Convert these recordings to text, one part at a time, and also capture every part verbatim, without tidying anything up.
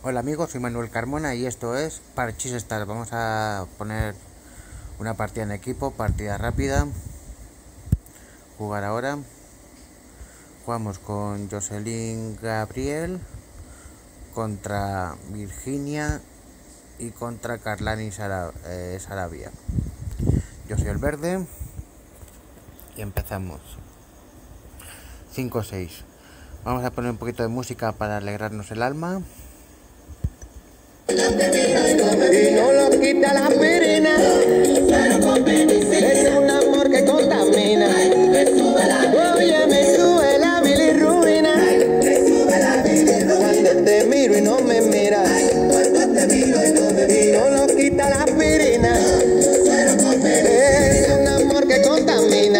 Hola amigos, soy Manuel Carmona y esto es Parchís Stars. Vamos a poner una partida en equipo, partida rápida. Jugar ahora. Jugamos con Jocelyn Gabriel contra Virginia y contra Carlani Sara, eh, Sarabia. Yo soy el verde y empezamos. cinco seis. Vamos a poner un poquito de música para alegrarnos el alma. Y no lo quita la aspirina, es un amor que contamina. Oye, me sube la bilirrubina, cuando te miro y no me miras. Y no lo quita la aspirina, es un amor que contamina.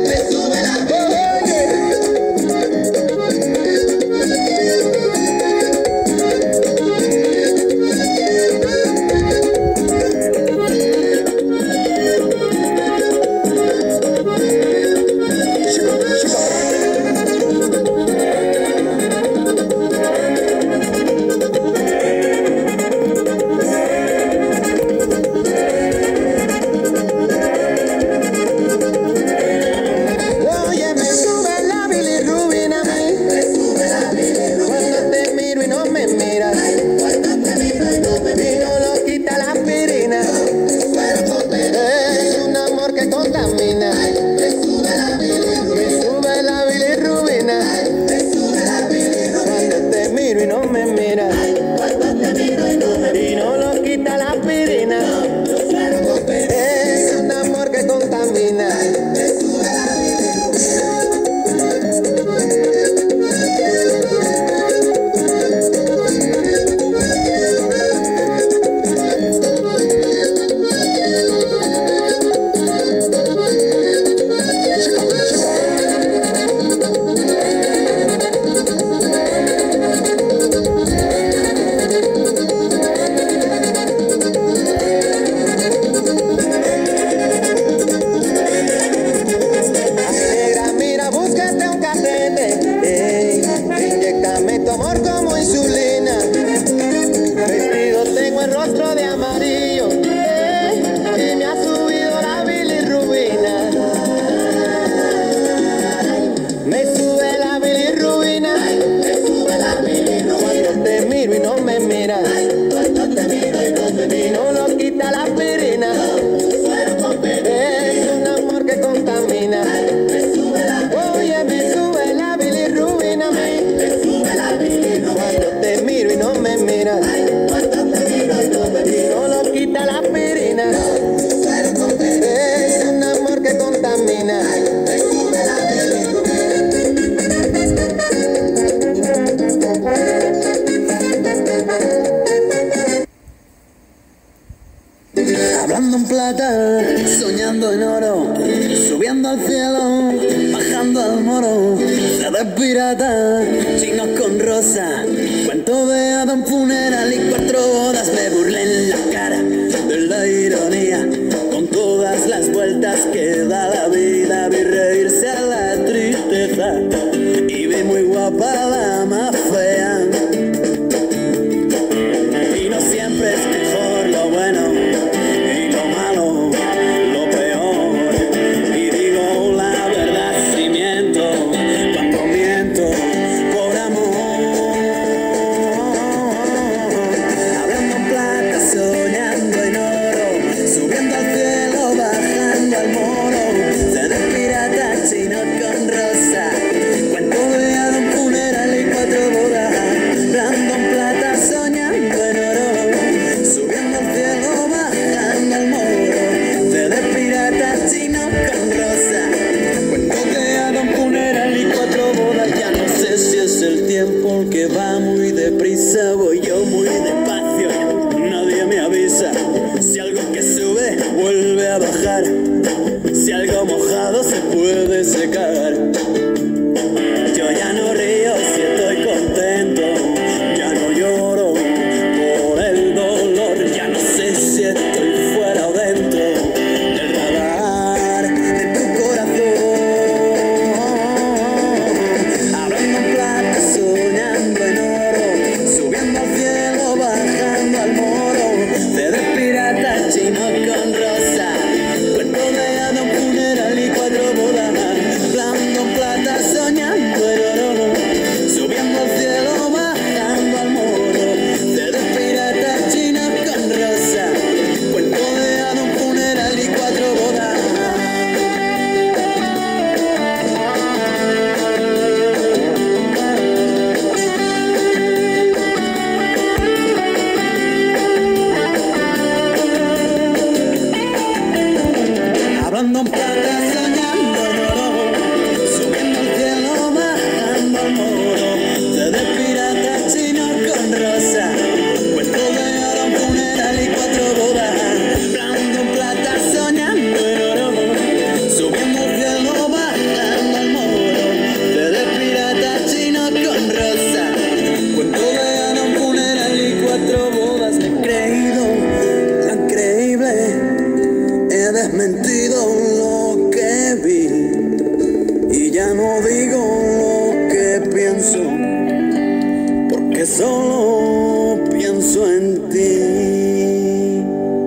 Hablando en plata, soñando en oro, subiendo al cielo, bajando al moro, de pirata, chinos con rosa, cuento de Adam funeral y cuatro bodas, me burlé en la cara de la ironía, con todas las vueltas que da la vida, vi reírse a la tristeza y vi muy guapa la más fea, y no siempre es mejor lo bueno. Que va muy deprisa, voy yo muy despacio, nadie me avisa. Si algo que sube vuelve a bajar, si algo mojado se puede secar. Yo ya no río si estoy contento, ya no lloro por el dolor, ya no sé si estoy fuera o dentro del radar de tu corazón. Hablando en plata, soñando en oro, subiendo al cielo. solo pienso en ti.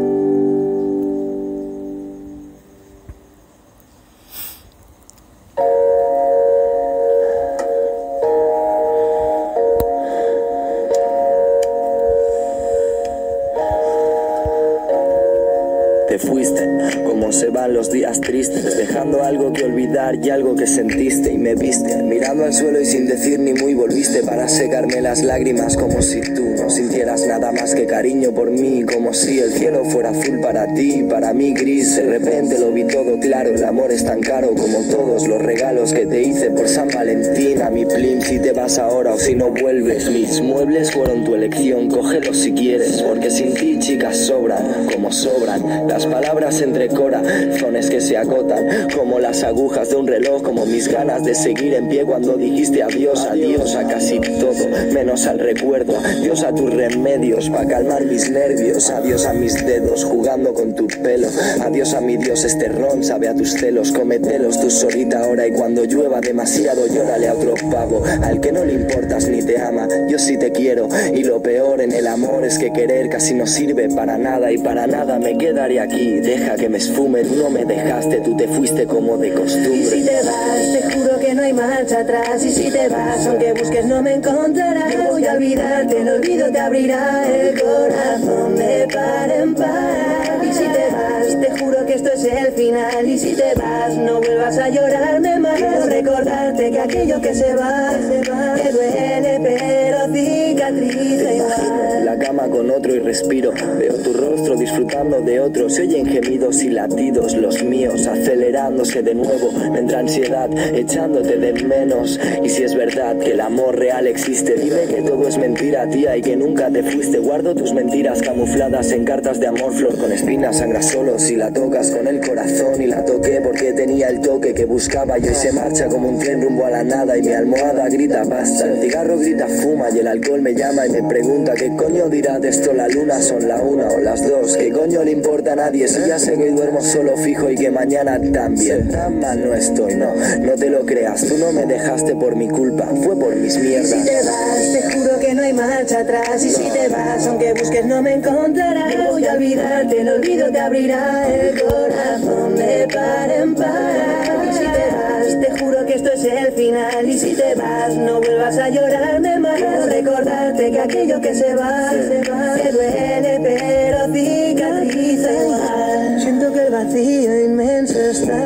Te fuiste, como se van los días tristes, dejando algo que olvidar y algo que sentiste. Y me viste, mirando al suelo y sin decir ni muy volviste para secarme las lágrimas, como si tú no sintieras nada más que cariño por mí, como si el cielo fuera azul para ti, para mí gris. De repente lo vi todo claro, el amor es tan caro como todos los regalos que te hice por San Valentín. A mi plim, si te vas ahora o si no vuelves, mis muebles fueron tu elección, cógelos si quieres, porque sin ti chicas sobran, como sobran las palabras entre corazones que se acotan como las agujas de un reloj, como mis ganas de seguir en pie cuando dijiste adiós, adiós a casi todo, menos al recuerdo, adiós a tus remedios para calmar mis nervios, adiós a mis dedos jugando con tu pelo, adiós a mi Dios, este ron sabe a tus celos, cómetelos tú solita ahora y cuando llueva demasiado llórale a otro pavo, al que no le importas ni te ama, yo sí te quiero y lo peor en el amor es que querer casi no sirve para nada y para nada me quedaré aquí. Deja que me esfume, tú no me dejaste, tú te fuiste como de costumbre. Y si te vas, te juro que no hay marcha atrás. Y si te vas, aunque busques no me encontrarás. No voy a olvidarte, el olvido te abrirá el corazón de par en par. Y si te vas, te juro que esto es el final. Y si te vas, no vuelvas a llorarme más. Quiero recordarte que aquello que se va, se va, que duele pero cicatriza igual. La cama con otro y respiro, veo tu rostro disfrutando de otro, se oyen gemidos y latidos los míos acelerándose de nuevo, me entra ansiedad echándote de menos. Y si es verdad que el amor real existe, dime que todo es mentira tía y que nunca te fuiste. Guardo tus mentiras camufladas en cartas de amor, flor con espinas sangra solo si la tocas con el corazón. Y la toqué porque tenía el toque que buscaba y hoy se marcha como un tren rumbo a la nada. Y mi almohada grita basta, el cigarro grita fuma y el alcohol me llama y me pregunta qué coño dirá de esto la luna. Son la una o las dos, qué coño le importa a nadie si ya sé que duermo solo fijo y que mañana también. Tan mal no estoy, no, no te lo creas, tú no me dejaste por mi culpa, fue por mis mierdas. Y si te vas, te juro que no hay marcha atrás. Y si te vas, aunque busques no me encontrarás. No voy a olvidarte, el olvido te abrirá el corazón de par en par. Y si te vas, te juro que esto es el final. Y si te vas, no vuelvas a llorarme más. Quiero recordarte que aquello que se va, se va, que duele pero cicatriza igual. Siento que el vacío inmenso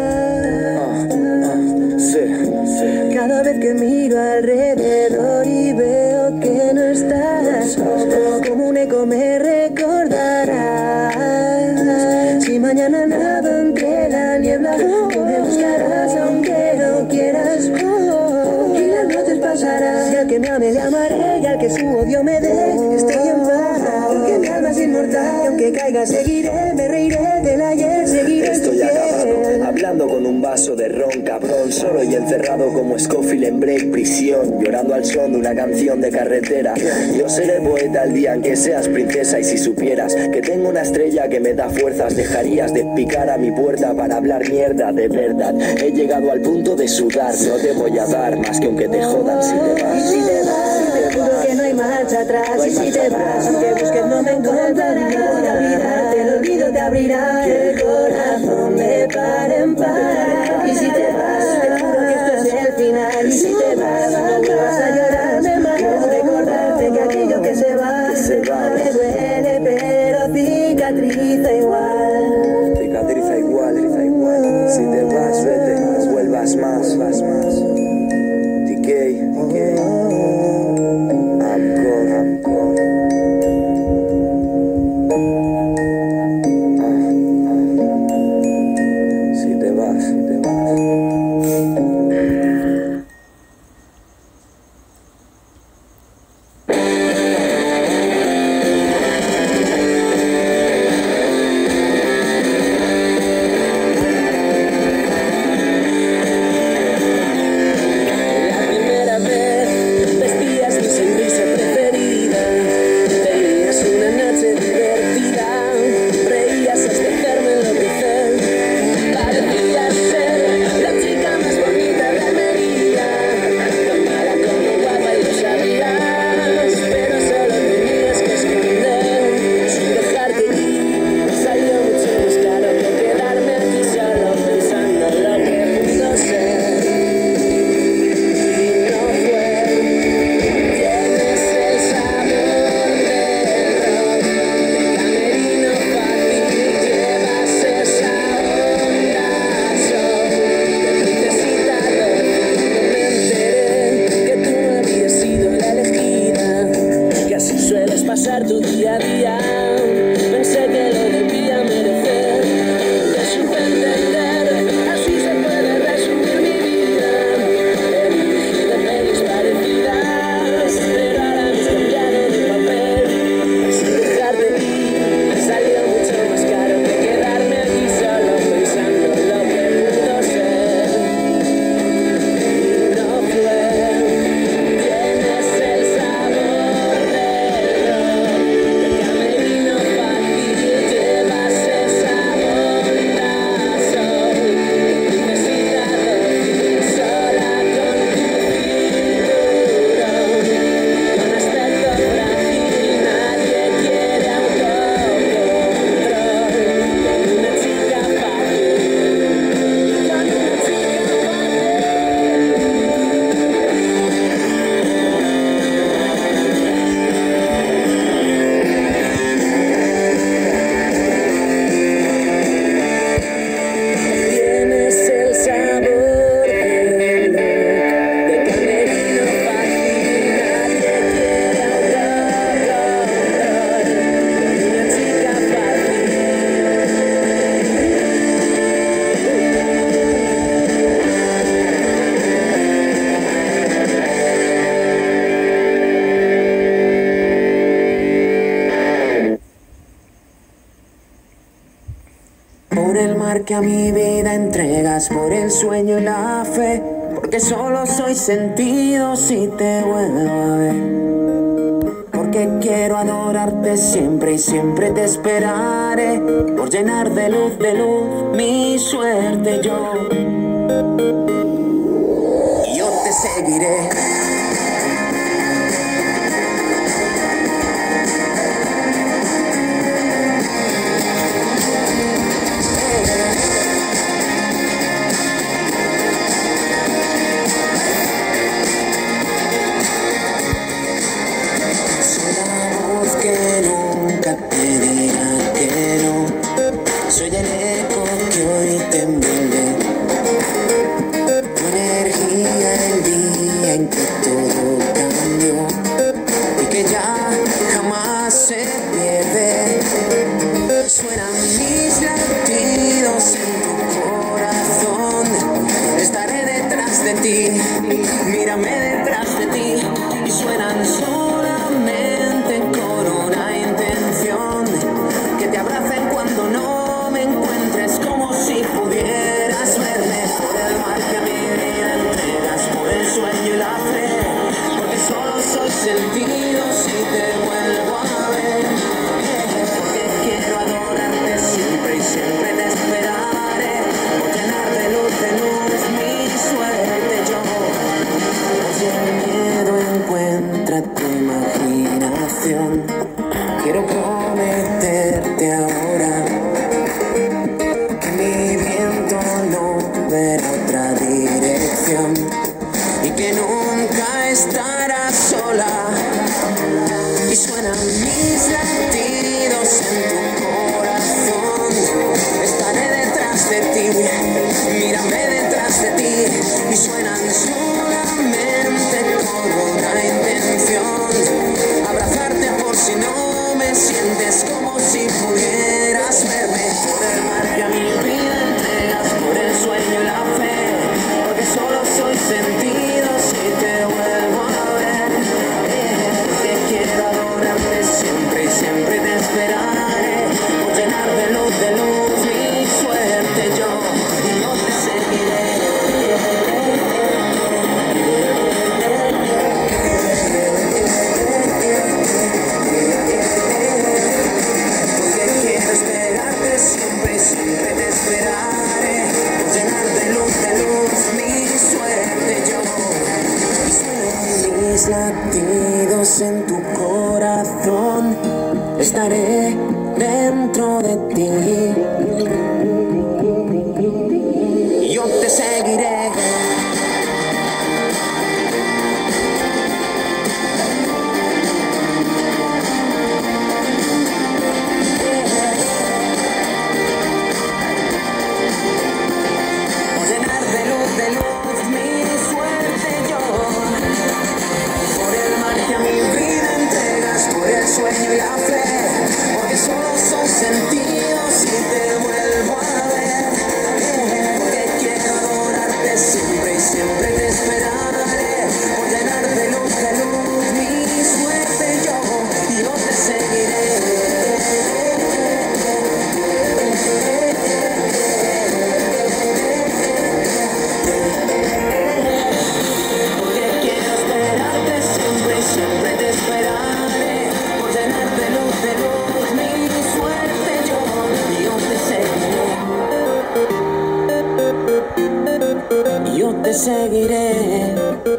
está. Sí, sí. Cada vez que miro alrededor y veo que no estás, como un eco me recordarás. Si mañana nado entre la niebla, tú me buscarás aunque no quieras. Y las noches pasarán, y al que me ame le amaré, y al que su odio me dé, estoy en paz. Porque mi alma es inmortal, y aunque caiga seguiré, me reiré del ayer, seguiré en tu Estoy acabado, piel. hablando con un vaso de ron, cabrón, solo y encerrado como Scofield en break, prisión, llorando al son de una canción de carretera. Yo seré poeta el día en que seas princesa y si supieras que tengo una estrella que me da fuerzas, dejarías de picar a mi puerta para hablar mierda de verdad. He llegado al punto de sudar, no te voy a dar más que aunque te jodan si te vas. Y si te vas, te juro que no hay marcha atrás. Y si te vas, aunque busques no me encontrarás. No voy a olvidarte, el olvido te abrirá el corazón de par en par. Y si te vas, te juro que esto es el final. Y si te vas, no vuelvas a llorarme más. Quiero recordarte que aquello que se va, se va, me duele pero cicatriza igual. Cicatriza igual, cicatriza igual. Si te vas, vete, no vuelvas más, vas más. D K, D K. I'm gone, I'm gone. Ah. pasar tu día a día. Pensé que lo debía merecer, te supe entender, así se puede resumir mi vida. He dirigido pelis parecidas, pero ahora me has cambiado de papel. Sin dejarte ir, salió mucho más caro que quedarme aquí solo pensando en lo que pudo ser. Y no fue. Tienes el sabor del rock, del camerino fácil, llevas esa bondad, soy necesitado, sola con tu cinturón, con aspecto frágil, nadie quiere autocontrol, con una chica fácil, con una chica Tienes el sabor del rock, del camerino fácil, nadie quiere autocontrol, con una chica fácil. Por el mar que a mi vida entregas, por el sueño y la fe, porque solo soy sentido si te vuelvo a ver. Porque quiero adorarte siempre y siempre te esperaré, por llenar de luz, de luz mi suerte yo. Y yo te seguiré. Soy la voz que nunca te dirá que no. Soy el eco que hoy te envuelve. Tu energía el día en que todo cambió y que ya jamás se pierde. Suenan mis latidos en tu corazón. Estaré detrás de ti, mírame detrás de ti. Y suenan solamente con una intención, que te abracen cuando no me encuentres, como si pudieras verme. Por el mar que a mi vida entregas, por el sueño y la fe, porque solo soy sentido si te vuelvo a ver. Porque quiero adorarte siempre y siempre te esperaré, por llenar de luz, de luz mi suerte yo. Si el miedo encuentra tu imaginación, quiero prometerte ahora que mi viento no verá otra dirección y que nunca estarás sola. Y suenan mis latidos en tu corazón. Estaré detrás de ti, mírame detrás de ti. Y suenan solamente con una intención, abrazarte por si no me sientes, como si pudieras verme. Por el mar que a mi vida entregas, por el sueño y la fe, porque solo soy sentido si te vuelvo a ver. Porque quiero adorarte siempre y siempre te esperaré, por llenar de luz, de luz mi suerte yo. Y no te seguiré. Porque quiero esperarte siempre y siempre te esperaré, por llenar de luz, de luz mi suerte yo. Y suenan mis latidos en tu corazón. Estaré dentro de ti y yo te seguiré. Por llenar de luz, de luz mi suerte yo. Por el mar que a mi vida entregas, por el sueño y la fe, porque solo son sentidos y te vuelvo a ver, porque quiero adorarte siempre y siempre te esperaré, por llenar de luz de luz mi suerte yo, yo te seguiré. Siempre te esperaré, por llenar de luz, de luz mi suerte yo, yo te seguiré, yo te seguiré.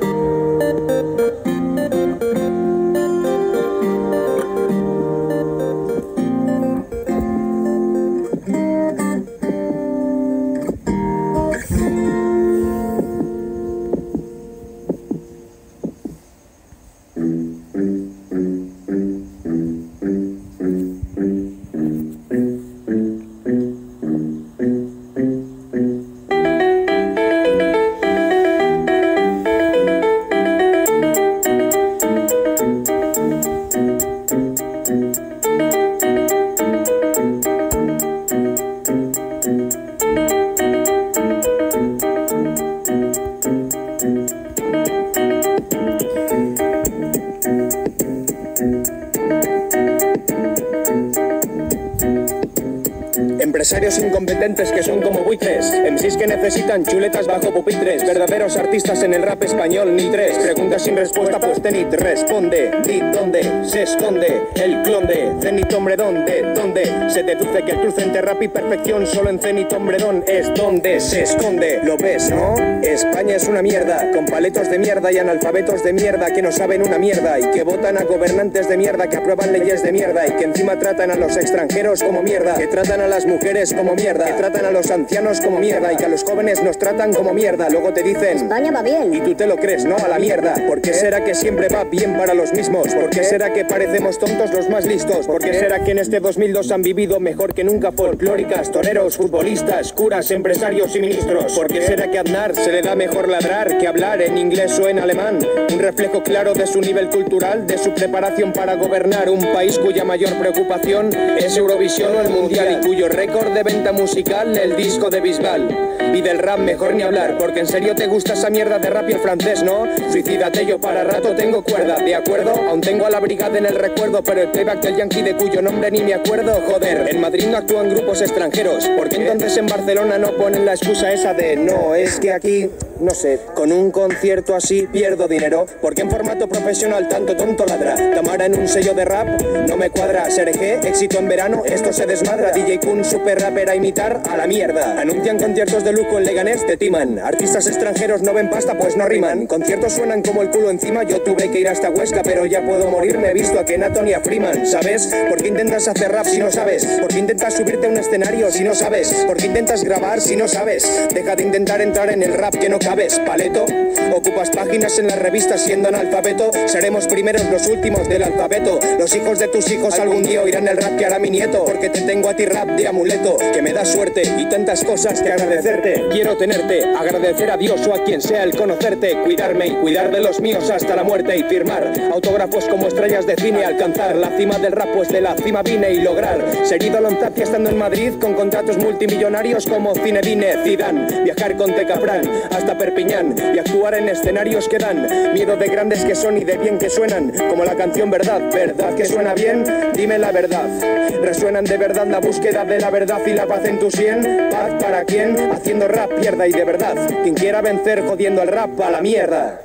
Empresarios incompetentes que son como buitres, M Cs que necesitan chuletas bajo pupitres, verdaderos artistas en el rap español ni tres. Preguntas sin respuesta pues Zenit responde, di dónde se esconde el clon de Zenit Hombredón, de dónde se deduce que el cruce entre rap y perfección solo en Zenit Hombredón es donde se esconde. Lo ves, ¿no? España es una mierda, con paletos de mierda y analfabetos de mierda que no saben una mierda y que votan a gobernantes de mierda que aprueban leyes de mierda y que encima tratan a los extranjeros como mierda, que tratan a las mujeres como mierda, que tratan a los ancianos como mierda y que a los jóvenes nos tratan como mierda. Luego te dicen España va bien y tú te lo crees, ¿no? A la mierda. ¿Por qué será que siempre va bien para los mismos? ¿Por qué será que parecemos tontos los más listos? ¿Por qué será que en este dos mil dos han vivido mejor que nunca folclóricas, toreros, futbolistas, curas, empresarios y ministros? ¿Por qué será que a Aznar se le da mejor ladrar que hablar en inglés o en alemán? Un reflejo claro de su nivel cultural, de su preparación para gobernar un país cuya mayor preocupación es Eurovisión o el Mundial y cuyo récord de venta musical el disco de Bisbal. Y del rap mejor ni hablar, porque en serio te gusta esa mierda de rap y el francés, ¿no? Suicídate, yo para rato tengo cuerda, ¿de acuerdo? Aún tengo a la brigada en el recuerdo, pero el playback del yankee de cuyo nombre ni me acuerdo. Joder, en Madrid no actúan grupos extranjeros, ¿por qué entonces en Barcelona no ponen la excusa esa de no, es que aquí, no sé, con un concierto así pierdo dinero? ¿Por qué en formato profesional tanto tonto ladra? Tamara en un sello de rap, no me cuadra. Sergé, éxito en verano, esto se desmadra. D J Kun, super rapper a imitar, a la mierda. Anuncian conciertos de lujo en Leganés, te timan. Artistas extranjeros no ven pasta, pues no riman. Conciertos suenan como el culo encima, yo tuve que ir hasta Huesca, pero ya puedo morir, me he visto a Kenaton y a Freeman, ¿sabes? ¿Por qué intentas hacer rap si no sabes? ¿Por qué intentas subirte a un escenario si no sabes? ¿Por qué intentas grabar si no sabes? Deja de intentar entrar en el rap que no cabes, paleto. Ocupas páginas en las revistas siendo analfabeto. Seremos primeros los últimos del alfabeto. Los hijos de tus hijos algún día oirán el rap que hará mi nieto, porque te tengo a ti rap de amuleto, que me da suerte y tantas cosas que agradecerte. Quiero tenerte, agradecer a Dios o a quien sea el conocerte, cuidarme y cuidar de los míos hasta la muerte y firmar autógrafos como estrellas de cine, alcanzar la cima del rap, pues de la cima vine y lograr ser ídolo en Zapia estando en Madrid con contratos multimillonarios como Zinedine Zidane, viajar con Teca Fran hasta Perpiñán y actuar en escenarios que dan miedo de grandes que son y de bien que suenan, como la canción Verdad, ¿verdad que suena bien? Dime la verdad. Resuenan de verdad la búsqueda de la verdad y la paz en tu sien. ¿Paz para quién? Haciendo rap pierda y de verdad. Quien quiera vencer jodiendo el rap a la mierda.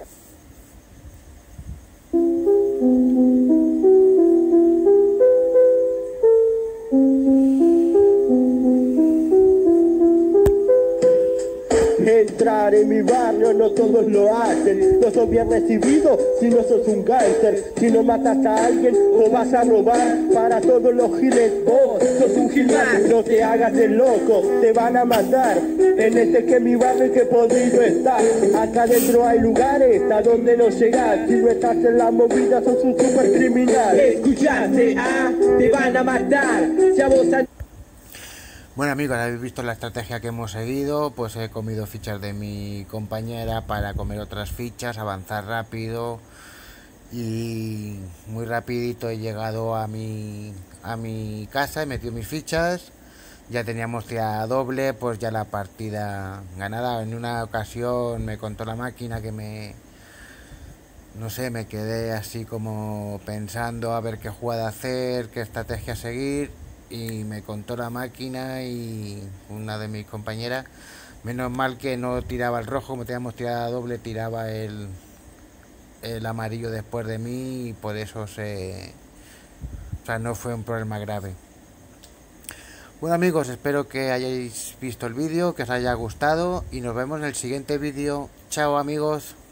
Entrar en mi barrio no todos lo hacen, no sos bien recibido si no sos un gánster, si no matas a alguien o vas a robar. Para todos los giles vos sos un gil más, no te hagas el loco, te van a matar. En este que mi barrio que podrido está, acá dentro hay lugares a donde no llegas, si no estás en la movida sos un super criminal. Escuchaste, ah, te van a matar, si a vos a... Bueno amigos, habéis visto la estrategia que hemos seguido, pues he comido fichas de mi compañera para comer otras fichas, avanzar rápido y muy rapidito he llegado a mi, a mi casa, he metido mis fichas, ya teníamos tirada doble, pues ya la partida ganada. En una ocasión me contó la máquina que me, no sé, me quedé así como pensando a ver qué jugada hacer, qué estrategia seguir, y me contó la máquina y una de mis compañeras, menos mal que no tiraba el rojo, como teníamos tirada doble, tiraba el, el amarillo después de mí, y por eso se, o sea, no fue un problema grave. Bueno amigos, espero que hayáis visto el vídeo, que os haya gustado y nos vemos en el siguiente vídeo. Chao amigos.